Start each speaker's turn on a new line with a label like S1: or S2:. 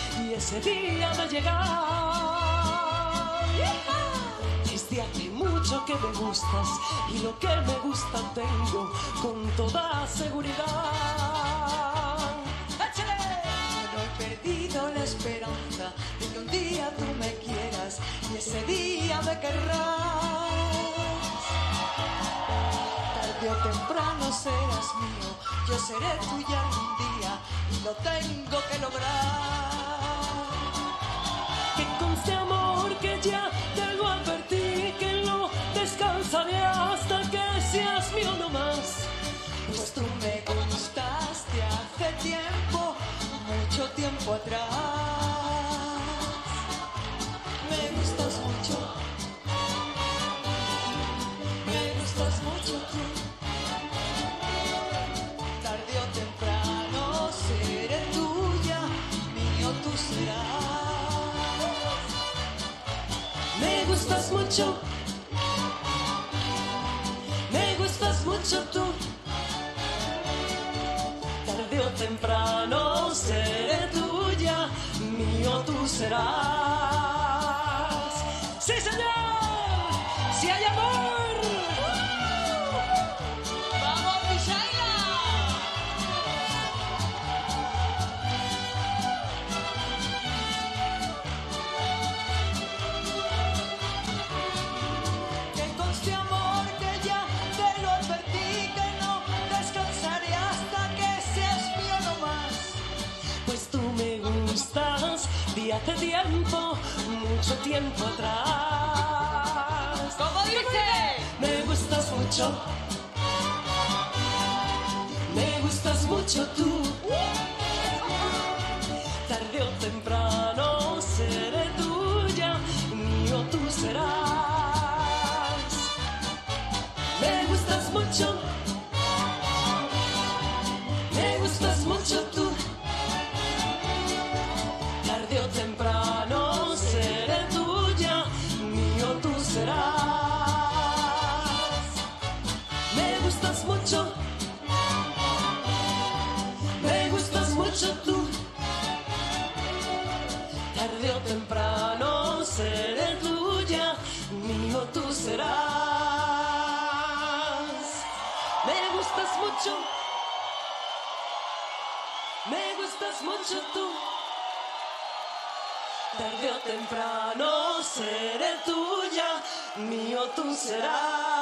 S1: y ese día de llegar. Desde hace mucho que me gustas y lo que me gusta tengo con toda seguridad. ¡Échale!
S2: No he perdido la esperanza de que un día tú me quieras y ese día me querrás. Tarde o temprano serás mío, yo seré tuya un día y lo tengo que lograr.
S1: Que conste, amor, que ya te lo advertí, que no descansaré hasta que seas mío no más.
S2: Pues tú me gustaste hace tiempo, mucho tiempo atrás. Me gustas mucho, me gustas mucho tú. Tarde o temprano seré tuya, mío tú serás.
S1: Me gustas mucho, me gustas mucho tú. Tarde o temprano seré tuya, mío tú serás. ¡Sí, señor! ¡Si hay amor!
S2: ¡Vamos, Misaela! Que conste, amor, que ya te lo advertí, que no descansaré hasta que seas mío no más.
S1: Pues tú me gustas de hace tiempo, mucho tiempo atrás.
S2: ¿Cómo dice?
S1: Me gustas mucho, me gustas mucho tú. Tarde o temprano seré tuya, mío tú serás. Me gustas mucho, me gustas mucho tú. Tarde o temprano seré tuya, mío tú serás. Me gustas mucho, me gustas mucho tú. Tarde o temprano seré tuya, mío tú serás. Me gustas mucho, me gustas mucho tú. Tarde o temprano seré tuya, mío tú serás.